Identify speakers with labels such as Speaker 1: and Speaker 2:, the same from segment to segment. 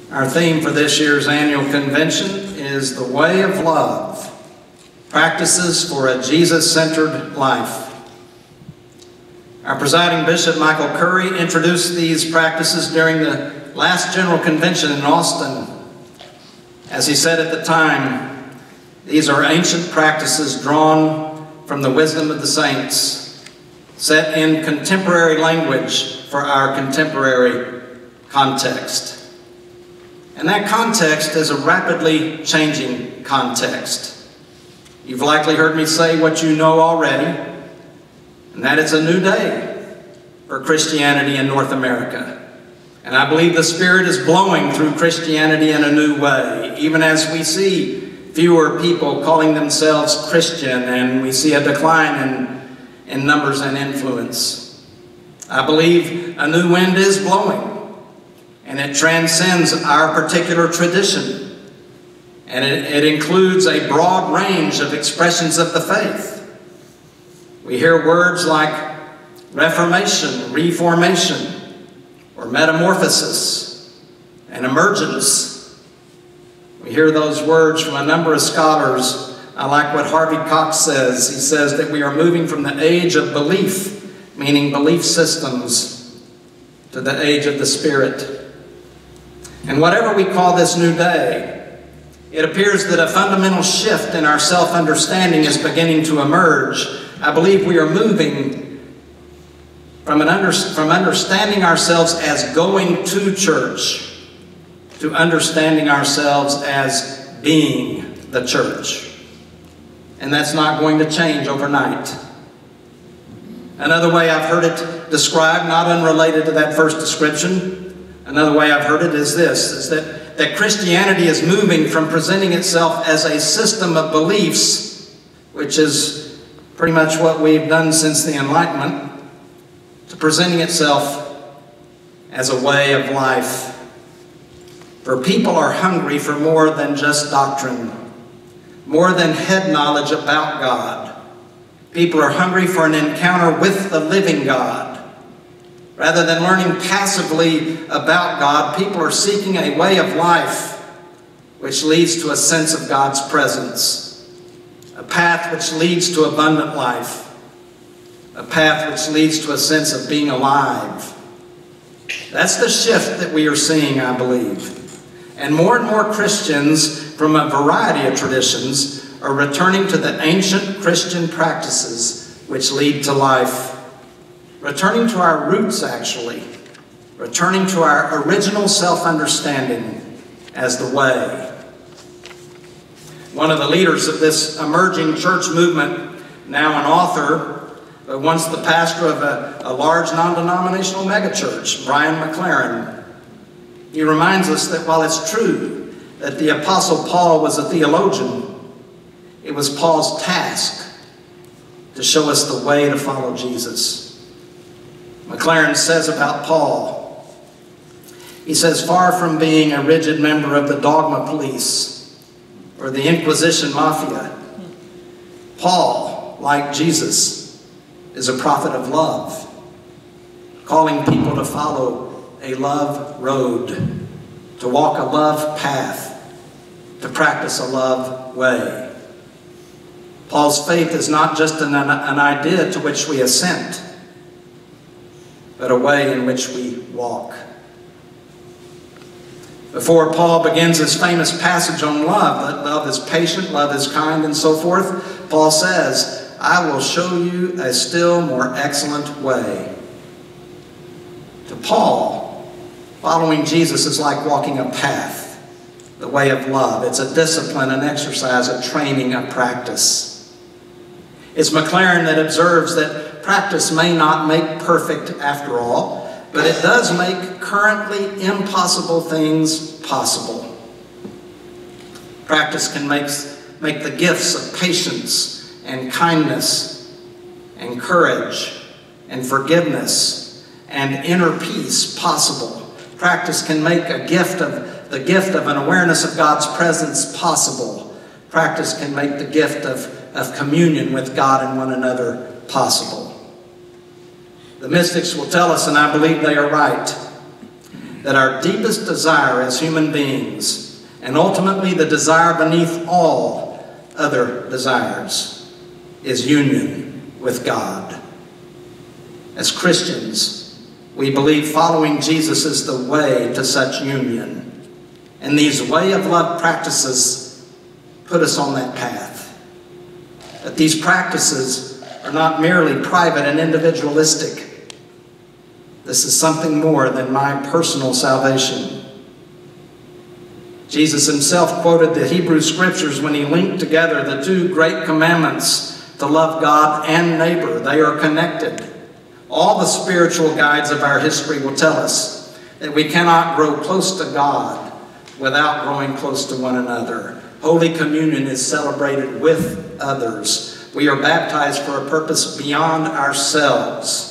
Speaker 1: Our theme for this year's annual convention is the way of love, practices for a Jesus-centered life. Our presiding bishop, Michael Curry, introduced these practices during the last general convention in Austin. As he said at the time, these are ancient practices drawn from the wisdom of the saints, set in contemporary language for our contemporary context. And that context is a rapidly changing context. You've likely heard me say what you know already, and that it's a new day for Christianity in North America. And I believe the Spirit is blowing through Christianity in a new way, even as we see fewer people calling themselves Christian, and we see a decline in numbers and influence. I believe a new wind is blowing, and it transcends our particular tradition. And it includes a broad range of expressions of the faith. We hear words like reformation, reformation, or metamorphosis, and emergence. We hear those words from a number of scholars. I like what Harvey Cox says. He says that we are moving from the age of belief, meaning belief systems, to the age of the Spirit. And whatever we call this new day, it appears that a fundamental shift in our self-understanding is beginning to emerge. I believe we are moving from understanding ourselves as going to church to understanding ourselves as being the church. And that's not going to change overnight. Another way I've heard it described, not unrelated to that first description, another way I've heard it is this, is that Christianity is moving from presenting itself as a system of beliefs, which is pretty much what we've done since the Enlightenment, to presenting itself as a way of life. For people are hungry for more than just doctrine, more than head knowledge about God. People are hungry for an encounter with the living God. Rather than learning passively about God, people are seeking a way of life which leads to a sense of God's presence, a path which leads to abundant life, a path which leads to a sense of being alive. That's the shift that we are seeing, I believe. And more Christians from a variety of traditions are returning to the ancient Christian practices which lead to life. Returning to our roots, actually. Returning to our original self-understanding as the way. One of the leaders of this emerging church movement, now an author, but once the pastor of a large non-denominational megachurch, Brian McLaren, he reminds us that while it's true that the Apostle Paul was a theologian, it was Paul's task to show us the way to follow Jesus. McLaren says about Paul, he says, far from being a rigid member of the dogma police or the Inquisition mafia, Paul, like Jesus, is a prophet of love, calling people to follow a love road, to walk a love path, to practice a love way. Paul's faith is not just an idea to which we assent, but a way in which we walk. Before Paul begins his famous passage on love, that love is patient, love is kind, and so forth, Paul says, I will show you a still more excellent way. To Paul, following Jesus is like walking a path, the way of love. It's a discipline, an exercise, a training, a practice. It's McLaren that observes that practice may not make perfect after all, but it does make currently impossible things possible. Practice can make the gifts of patience and kindness and courage and forgiveness and inner peace possible. Practice can make the gift of an awareness of God's presence possible. Practice can make the gift of communion with God and one another possible. The mystics will tell us, and I believe they are right, that our deepest desire as human beings, and ultimately the desire beneath all other desires, is union with God. As Christians, we believe following Jesus is the way to such union, and these way of love practices put us on that path. But these practices are not merely private and individualistic. This is something more than my personal salvation. Jesus himself quoted the Hebrew Scriptures when he linked together the two great commandments to love God and neighbor. They are connected. All the spiritual guides of our history will tell us that we cannot grow close to God without growing close to one another. Holy Communion is celebrated with others. We are baptized for a purpose beyond ourselves.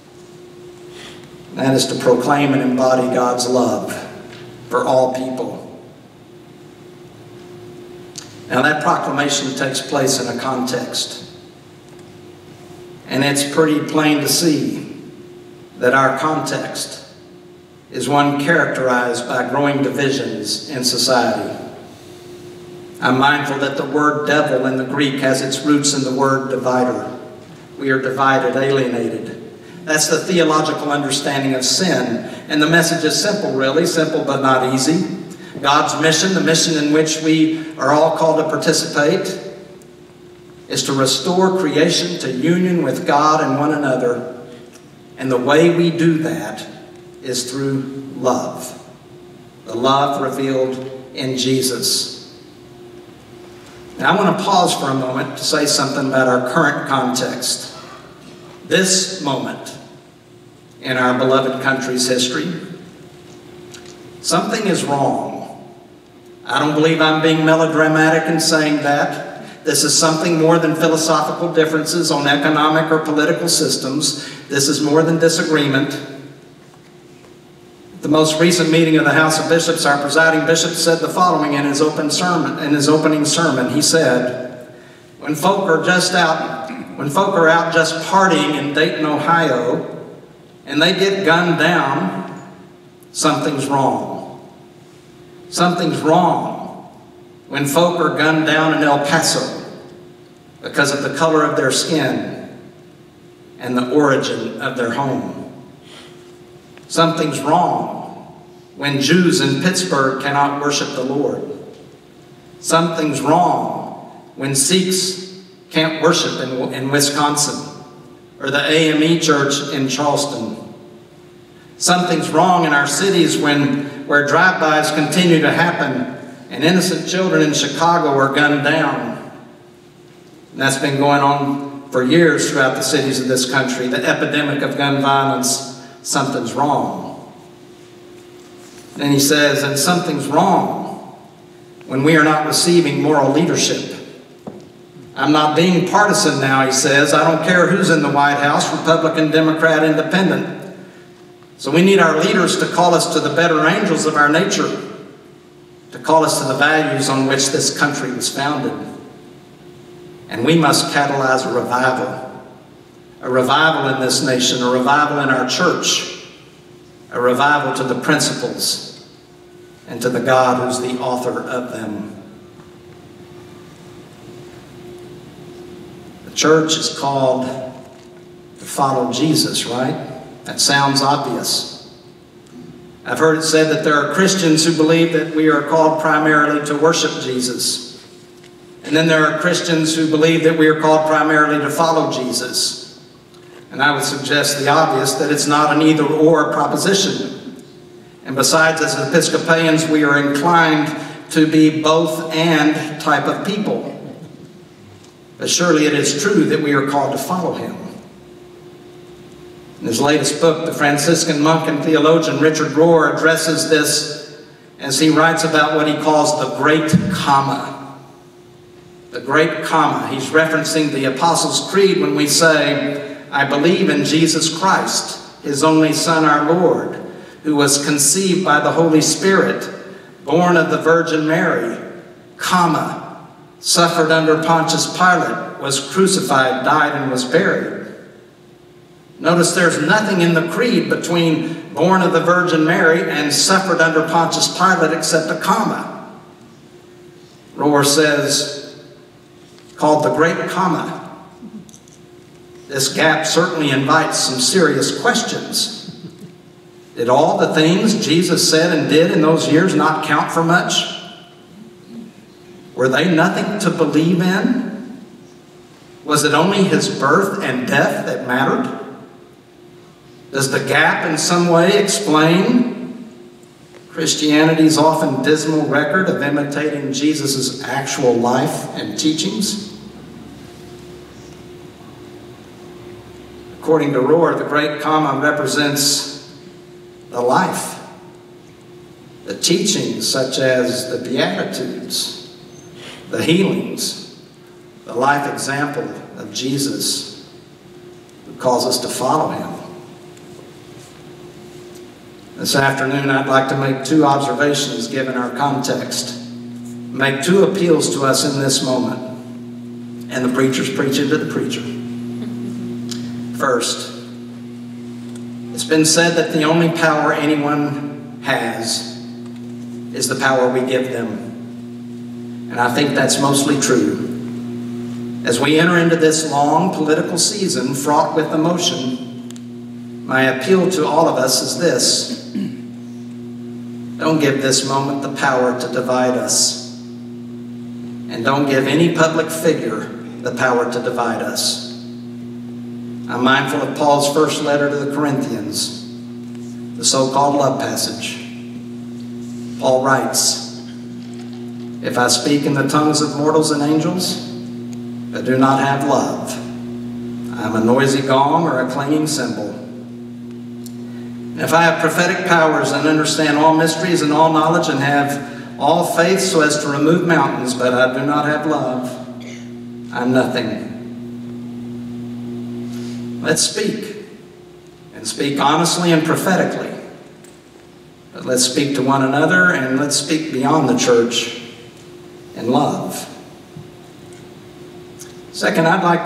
Speaker 1: That is to proclaim and embody God's love for all people. Now that proclamation takes place in a context. And it's pretty plain to see that our context is one characterized by growing divisions in society. I'm mindful that the word devil in the Greek has its roots in the word divider. We are divided, alienated. That's the theological understanding of sin. And the message is simple, really, simple but not easy. God's mission, the mission in which we are all called to participate, is to restore creation to union with God and one another. And the way we do that is through love. The love revealed in Jesus. Now I want to pause for a moment to say something about our current context. This moment in our beloved country's history, something is wrong. I don't believe I'm being melodramatic in saying that. This is something more than philosophical differences on economic or political systems. This is more than disagreement. At the most recent meeting of the House of Bishops, our presiding bishop said the following in his opening sermon. He said, when folk are out just partying in Dayton, Ohio, and they get gunned down, something's wrong. Something's wrong when folk are gunned down in El Paso because of the color of their skin and the origin of their home. Something's wrong when Jews in Pittsburgh cannot worship the Lord. Something's wrong when Sikhs can't worship in Wisconsin or the AME Church in Charleston. Something's wrong in our cities where drive-bys continue to happen and innocent children in Chicago are gunned down. And that's been going on for years throughout the cities of this country. The epidemic of gun violence, something's wrong. Then he says, and something's wrong when we are not receiving moral leadership. I'm not being partisan now, he says. I don't care who's in the White House, Republican, Democrat, Independent. So we need our leaders to call us to the better angels of our nature, to call us to the values on which this country was founded. And we must catalyze a revival in this nation, a revival in our church, a revival to the principles and to the God who's the author of them. The church is called to follow Jesus, right? That sounds obvious. I've heard it said that there are Christians who believe that we are called primarily to worship Jesus. And then there are Christians who believe that we are called primarily to follow Jesus. And I would suggest the obvious, that it's not an either-or proposition. And besides, as Episcopalians, we are inclined to be both and type of people. But surely it is true that we are called to follow him. In his latest book, the Franciscan monk and theologian Richard Rohr addresses this as he writes about what he calls the great comma. The great comma. He's referencing the Apostles' Creed when we say, I believe in Jesus Christ, his only Son, our Lord, who was conceived by the Holy Spirit, born of the Virgin Mary, comma, suffered under Pontius Pilate, was crucified, died, and was buried. Notice there's nothing in the creed between born of the Virgin Mary and suffered under Pontius Pilate except a comma. Rohr says, called the great comma. This gap certainly invites some serious questions. Did all the things Jesus said and did in those years not count for much? Were they nothing to believe in? Was it only his birth and death that mattered? Does the gap in some way explain Christianity's often dismal record of imitating Jesus' actual life and teachings? According to Rohr, the great comma represents the life, the teachings such as the Beatitudes, the healings, the life example of Jesus who calls us to follow him. This afternoon, I'd like to make two observations given our context, make two appeals to us in this moment, and the preacher's preaching to the preacher. First, it's been said that the only power anyone has is the power we give them. And I think that's mostly true. As we enter into this long political season fraught with emotion, my appeal to all of us is this. Don't give this moment the power to divide us. And don't give any public figure the power to divide us. I'm mindful of Paul's first letter to the Corinthians, the so-called love passage. Paul writes, "If I speak in the tongues of mortals and angels, but do not have love, I am a noisy gong or a clanging cymbal. And if I have prophetic powers and understand all mysteries and all knowledge and have all faith so as to remove mountains, but I do not have love, I'm nothing." Let's speak, and speak honestly and prophetically. But let's speak to one another, and let's speak beyond the church in love. Second, I'd like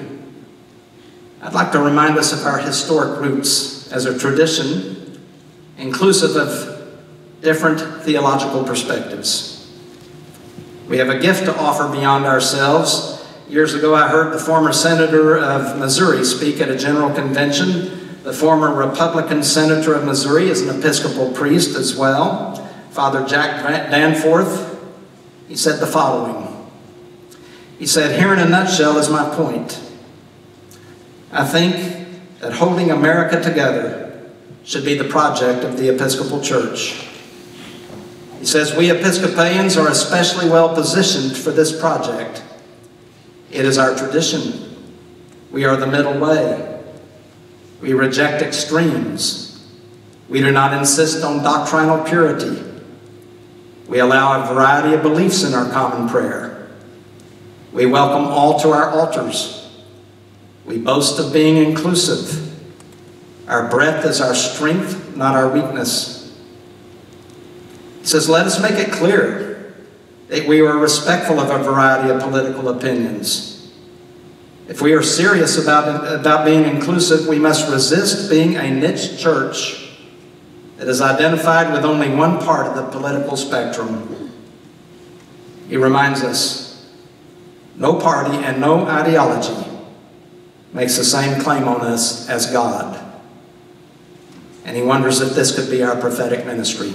Speaker 1: to remind us of our historic roots as a tradition inclusive of different theological perspectives. We have a gift to offer beyond ourselves. Years ago, I heard the former senator of Missouri speak at a general convention. The former Republican senator of Missouri is an Episcopal priest as well, Father Jack Danforth. He said the following. He said, "Here in a nutshell is my point. I think that holding America together should be the project of the Episcopal Church." He says, "We Episcopalians are especially well positioned for this project. It is our tradition. We are the middle way. We reject extremes. We do not insist on doctrinal purity. We allow a variety of beliefs in our common prayer. We welcome all to our altars. We boast of being inclusive. Our breadth is our strength, not our weakness." He says, let us make it clear that we are respectful of a variety of political opinions. If we are serious about being inclusive, we must resist being a niche church that is identified with only one part of the political spectrum. He reminds us, no party and no ideology makes the same claim on us as God. And he wonders if this could be our prophetic ministry.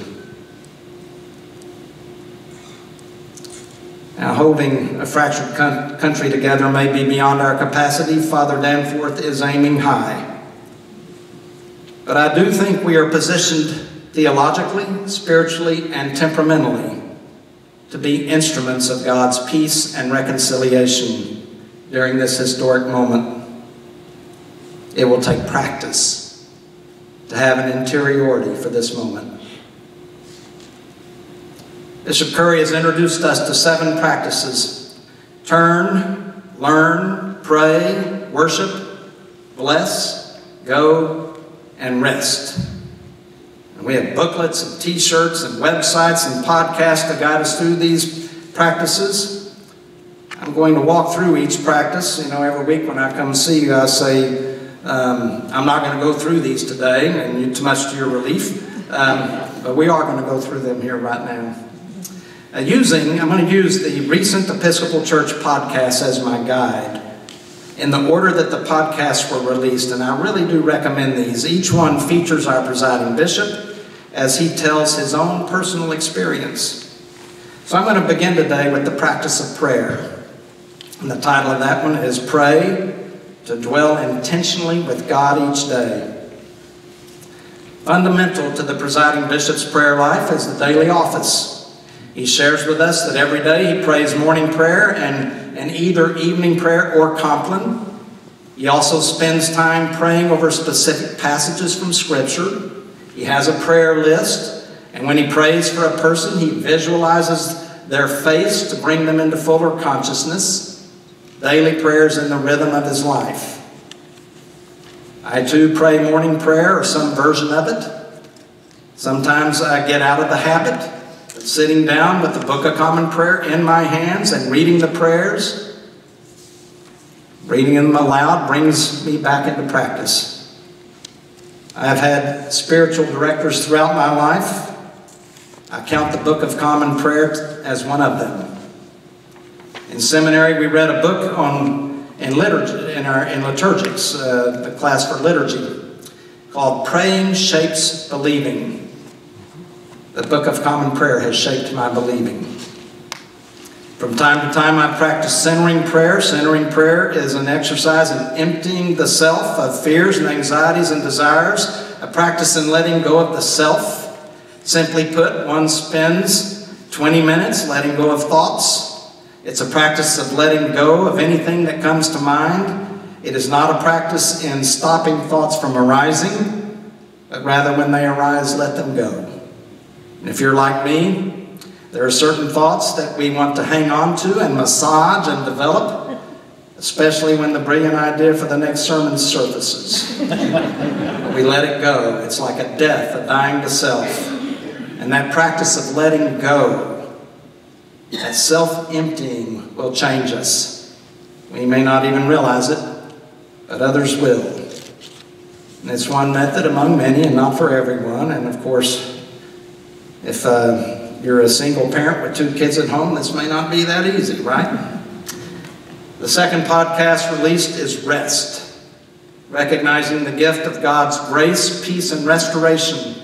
Speaker 1: Now, holding a fractured country together may be beyond our capacity. Father Danforth is aiming high. But I do think we are positioned theologically, spiritually, and temperamentally to be instruments of God's peace and reconciliation during this historic moment. It will take practice to have an interiority for this moment. Bishop Curry has introduced us to 7 practices: turn, learn, pray, worship, bless, go, and rest. And we have booklets and t-shirts and websites and podcasts to guide us through these practices. I'm going to walk through each practice. You know, every week when I come see you, I say, I'm not going to go through these today, and too much to your relief, but we are going to go through them here right now. I'm going to use the recent Episcopal Church podcasts as my guide in the order that the podcasts were released, and I really do recommend these. Each one features our presiding bishop as he tells his own personal experience. So I'm going to begin today with the practice of prayer. And the title of that one is Pray to Dwell Intentionally with God Each Day. Fundamental to the presiding bishop's prayer life is the daily office. He shares with us that every day he prays morning prayer and either evening prayer or Compline. He also spends time praying over specific passages from Scripture. He has a prayer list, and when he prays for a person, he visualizes their face to bring them into fuller consciousness. Daily prayers in the rhythm of his life. I too pray morning prayer or some version of it. Sometimes I get out of the habit of sitting down with the Book of Common Prayer in my hands and reading the prayers. Reading them aloud brings me back into practice. I've had spiritual directors throughout my life. I count the Book of Common Prayer as one of them. In seminary, we read a book in liturgy, in liturgics, the class for liturgy, called Praying Shapes Believing. The Book of Common Prayer has shaped my believing. From time to time, I practice centering prayer. Centering prayer is an exercise in emptying the self of fears and anxieties and desires, a practice in letting go of the self. Simply put, one spends 20 minutes letting go of thoughts. It's a practice of letting go of anything that comes to mind. It is not a practice in stopping thoughts from arising, but rather when they arise, let them go. And if you're like me, there are certain thoughts that we want to hang on to and massage and develop, especially when the brilliant idea for the next sermon surfaces. We let it go. It's like a death, a dying to self. And that practice of letting go, that self-emptying, will change us. We may not even realize it, but others will. And it's one method among many and not for everyone. And of course, if you're a single parent with 2 kids at home, this may not be that easy, right? The second podcast released is Rest, recognizing the gift of God's grace, peace, and restoration.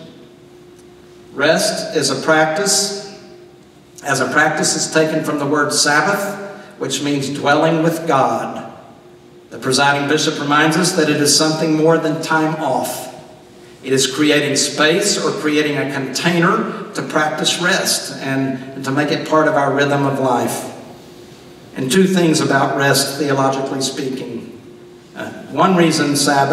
Speaker 1: Rest is a practice, as a practice is taken from the word Sabbath, which means dwelling with God. The presiding bishop reminds us that it is something more than time off. It is creating space or creating a container to practice rest and to make it part of our rhythm of life. And 2 things about rest, theologically speaking. One reason the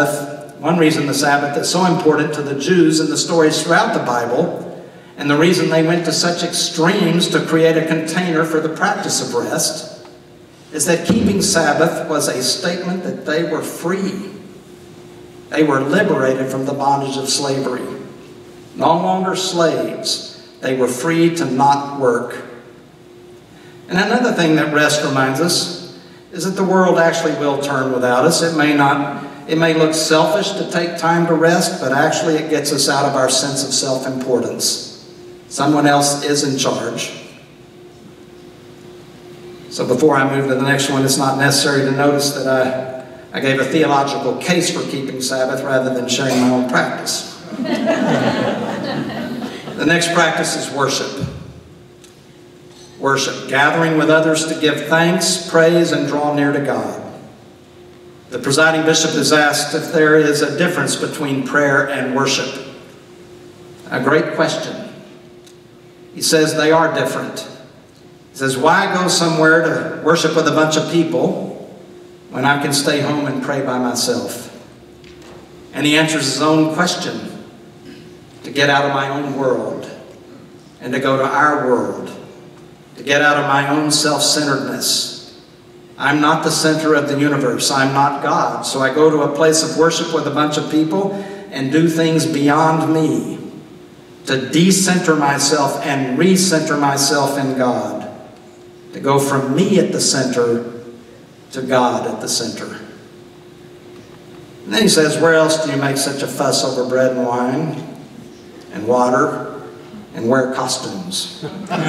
Speaker 1: Sabbath is so important to the Jews in the stories throughout the Bible, and the reason they went to such extremes to create a container for the practice of rest, is that keeping Sabbath was a statement that they were free. They were liberated from the bondage of slavery. No longer slaves. They were free to not work. And another thing that rest reminds us is that the world actually will turn without us. It may look selfish to take time to rest, but actually it gets us out of our sense of self-importance. Someone else is in charge. So before I move to the next one, it's not necessary to notice that I gave a theological case for keeping Sabbath rather than sharing my own practice. The next practice is worship. Worship, gathering with others to give thanks, praise, and draw near to God. The presiding bishop is asked if there is a difference between prayer and worship. A great question. He says they are different. He says, why go somewhere to worship with a bunch of people when I can stay home and pray by myself? And he answers his own question, to get out of my own world and to go to our world, to get out of my own self-centeredness. I'm not the center of the universe. I'm not God. So I go to a place of worship with a bunch of people and do things beyond me, to decenter myself and recenter myself in God, to go from me at the center to God at the center. And then he says, where else do you make such a fuss over bread and wine and water and wear costumes?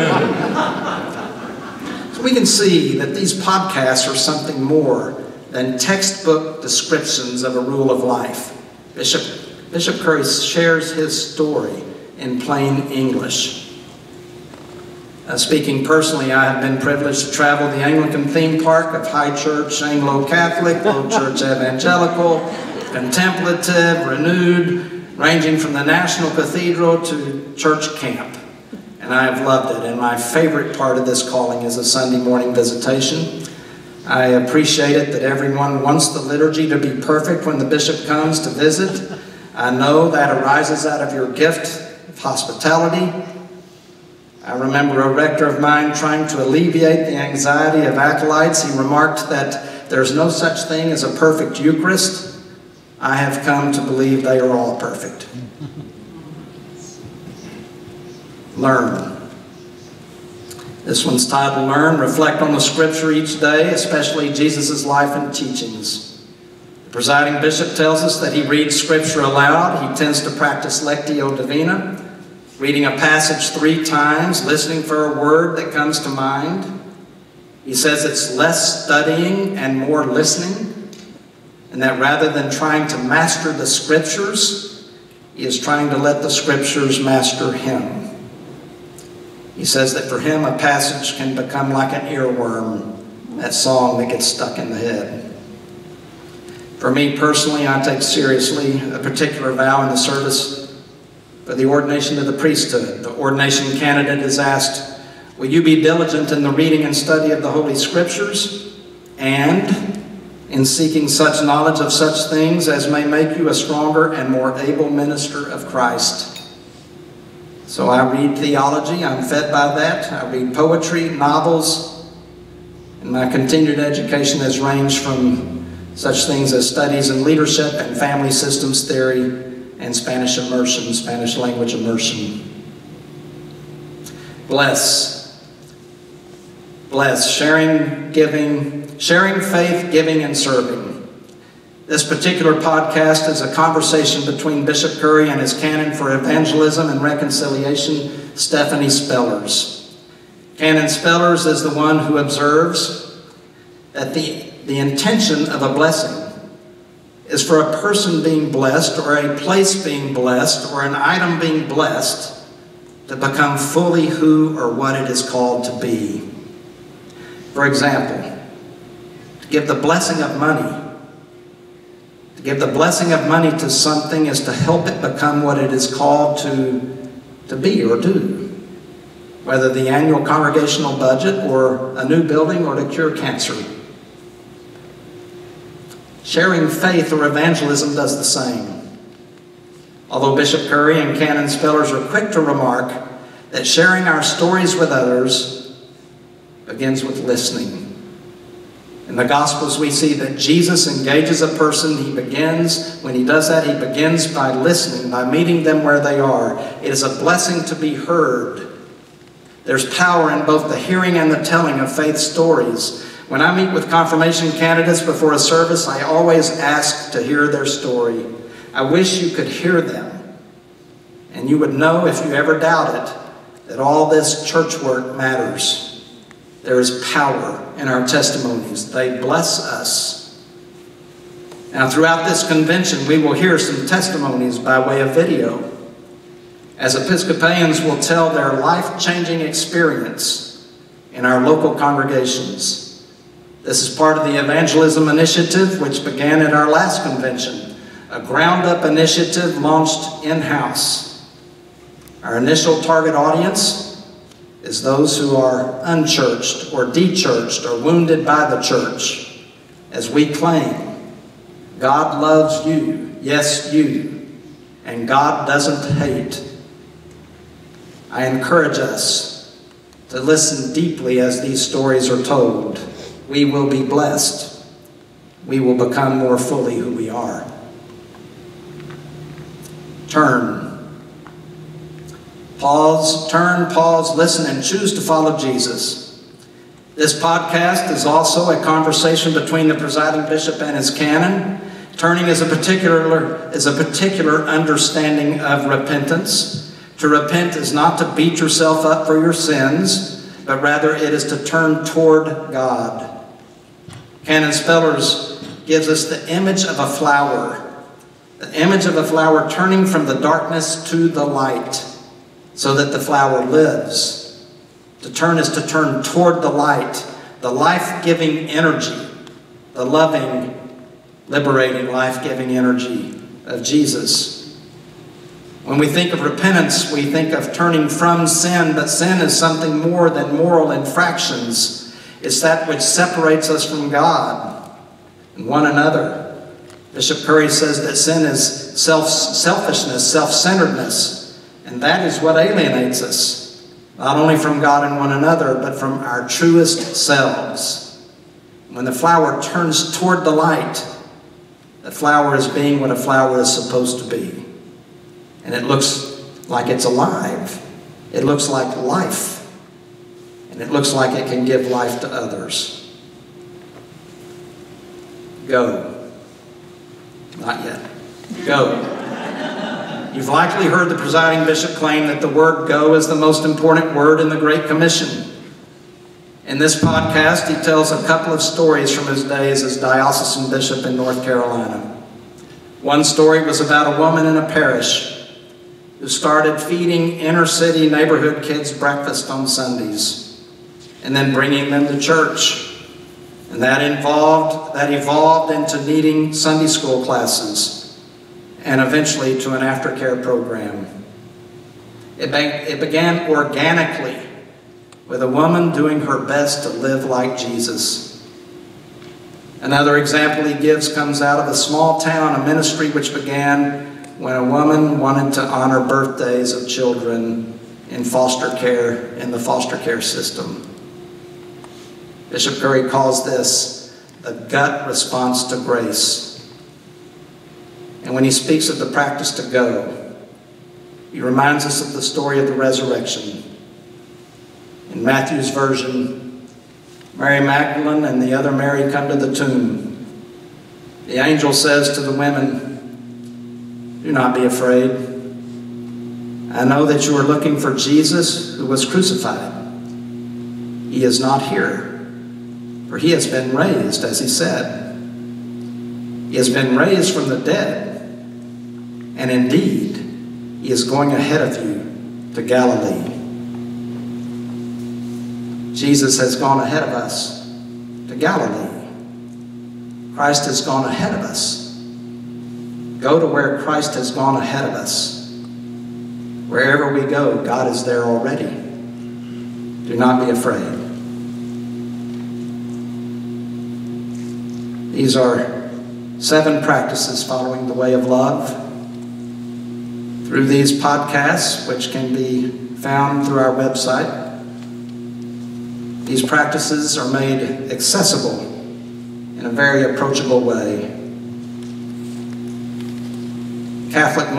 Speaker 1: So we can see that these podcasts are something more than textbook descriptions of a rule of life. Bishop Curry shares his story in plain English. Speaking personally, I have been privileged to travel the Anglican theme park of High Church, Anglo-Catholic, Low Church Evangelical, Contemplative, Renewed, ranging from the National Cathedral to church camp. And I have loved it. And my favorite part of this calling is a Sunday morning visitation. I appreciate it that everyone wants the liturgy to be perfect when the bishop comes to visit. I know that arises out of your gift of hospitality. I remember a rector of mine trying to alleviate the anxiety of acolytes. He remarked that there's no such thing as a perfect Eucharist. I have come to believe they are all perfect. Learn. This one's titled Learn. Reflect on the Scripture each day, especially Jesus' life and teachings. The presiding bishop tells us that he reads Scripture aloud. He tends to practice Lectio Divina, reading a passage 3 times, listening for a word that comes to mind. He says it's less studying and more listening, and that rather than trying to master the Scriptures, he is trying to let the Scriptures master him. He says that for him, a passage can become like an earworm, that song that gets stuck in the head. For me personally, I take seriously a particular vow in the service for the ordination to the priesthood. The ordination candidate is asked, will you be diligent in the reading and study of the Holy Scriptures, and in seeking such knowledge of such things as may make you a stronger and more able minister of Christ? So I read theology, I'm fed by that. I read poetry, novels, and my continued education has ranged from such things as studies in leadership and family systems theory, and Spanish immersion, Spanish language immersion. Bless. Bless. Sharing, giving, sharing faith, giving, and serving. This particular podcast is a conversation between Bishop Curry and his canon for evangelism and reconciliation, Stephanie Spellers. Canon Spellers is the one who observes that the intention of a blessing is for a person being blessed, or a place being blessed, or an item being blessed to become fully who or what it is called to be. For example, to give the blessing of money. To give the blessing of money to something is to help it become what it is called to be or do. Whether the annual congregational budget, or a new building, or to cure cancer. Sharing faith or evangelism does the same. Although Bishop Curry and Canon Spellers are quick to remark that sharing our stories with others begins with listening. In the Gospels we see that Jesus engages a person. When he does that, he begins by listening, by meeting them where they are. It is a blessing to be heard. There's power in both the hearing and the telling of faith stories. When I meet with confirmation candidates before a service, I always ask to hear their story. I wish you could hear them, and you would know, if you ever doubt it, that all this church work matters. There is power in our testimonies. They bless us. Now, throughout this convention, we will hear some testimonies by way of video, as Episcopalians will tell their life-changing experience in our local congregations. This is part of the evangelism initiative, which began at our last convention, a ground-up initiative launched in-house. Our initial target audience is those who are unchurched or dechurched or wounded by the church, as we claim, God loves you, yes, you, and God doesn't hate. I encourage us to listen deeply as these stories are told. We will be blessed. We will become more fully who we are. Turn. Pause, turn, pause, listen, and choose to follow Jesus. This podcast is also a conversation between the presiding bishop and his canon. Turning is a particular understanding of repentance. To repent is not to beat yourself up for your sins, but rather it is to turn toward God. Canon Spellers gives us the image of a flower. The image of a flower turning from the darkness to the light so that the flower lives. To turn is to turn toward the light, the life-giving energy, the loving, liberating, life-giving energy of Jesus. When we think of repentance, we think of turning from sin, but sin is something more than moral infractions. It's that which separates us from God and one another. Bishop Curry says that sin is selfishness, self-centeredness, and that is what alienates us, not only from God and one another, but from our truest selves. When the flower turns toward the light, the flower is being what a flower is supposed to be. And it looks like it's alive. It looks like life. And it looks like it can give life to others. Go. Not yet. Go. You've likely heard the presiding bishop claim that the word go is the most important word in the Great Commission. In this podcast, he tells a couple of stories from his days as diocesan bishop in North Carolina. One story was about a woman in a parish who started feeding inner-city neighborhood kids breakfast on Sundays and then bringing them to church. And that evolved into needing Sunday school classes and eventually to an aftercare program. It began organically with a woman doing her best to live like Jesus. Another example he gives comes out of a small town, a ministry which began when a woman wanted to honor birthdays of children in foster care, in the foster care system. Bishop Curry calls this the gut response to grace. And when he speaks of the practice to go, he reminds us of the story of the resurrection. In Matthew's version, Mary Magdalene and the other Mary come to the tomb. The angel says to the women, "Do not be afraid. I know that you are looking for Jesus who was crucified. He is not here, for he has been raised, as he said. He has been raised from the dead, and indeed, he is going ahead of you to Galilee." Jesus has gone ahead of us to Galilee. Christ has gone ahead of us. Go to where Christ has gone ahead of us. Wherever we go, God is there already. Do not be afraid. These are 7 practices following the way of love. Through these podcasts, which can be found through our website, these practices are made accessible in a very approachable way. A Catholic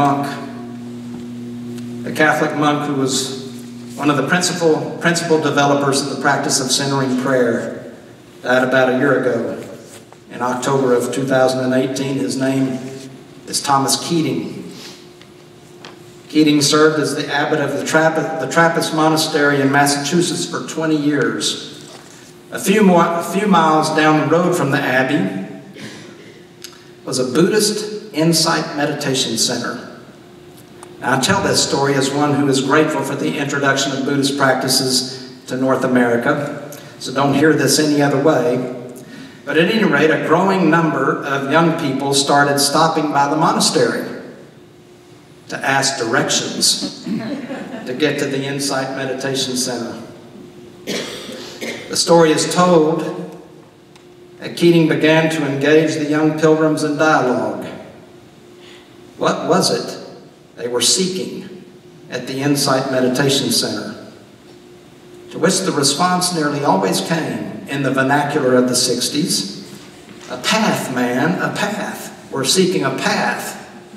Speaker 1: monk who was one of the principal developers of the practice of centering prayer, died about a year ago. In October of 2018, his name is Thomas Keating. Keating served as the abbot of the Trappist monastery in Massachusetts for 20 years. A few miles down the road from the abbey was a Buddhist insight meditation center. Now, I tell this story as one who is grateful for the introduction of Buddhist practices to North America, so don't hear this any other way. But at any rate, a growing number of young people started stopping by the monastery to ask directions to get to the Insight Meditation Center. The story is told that Keating began to engage the young pilgrims in dialogue. What was it they were seeking at the Insight Meditation Center? To which the response nearly always came in the vernacular of the 60s, "A path, man, a path. We're seeking a path."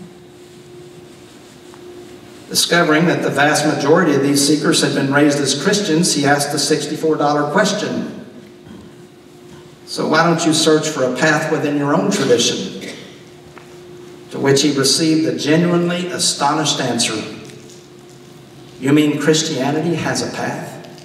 Speaker 1: Discovering that the vast majority of these seekers had been raised as Christians, he asked the $64 question. "So why don't you search for a path within your own tradition? which he received the genuinely astonished answer, "You mean Christianity has a path?"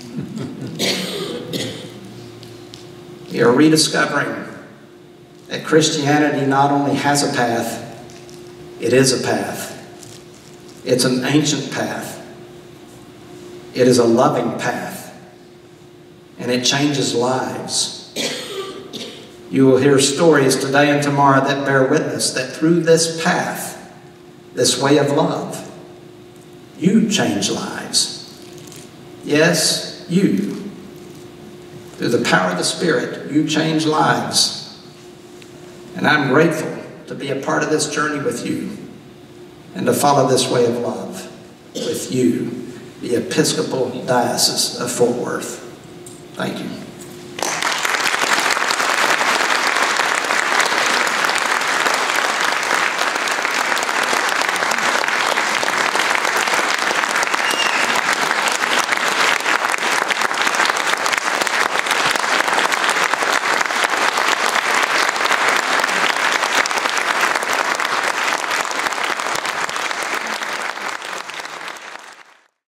Speaker 1: We are rediscovering that Christianity not only has a path, it is a path. It's an ancient path. It is a loving path. And it changes lives. You will hear stories today and tomorrow that bear witness that through this path, this way of love, you change lives. Yes, you. Through the power of the Spirit, you change lives. And I'm grateful to be a part of this journey with you and to follow this way of love with you, the Episcopal Diocese of Fort Worth. Thank you.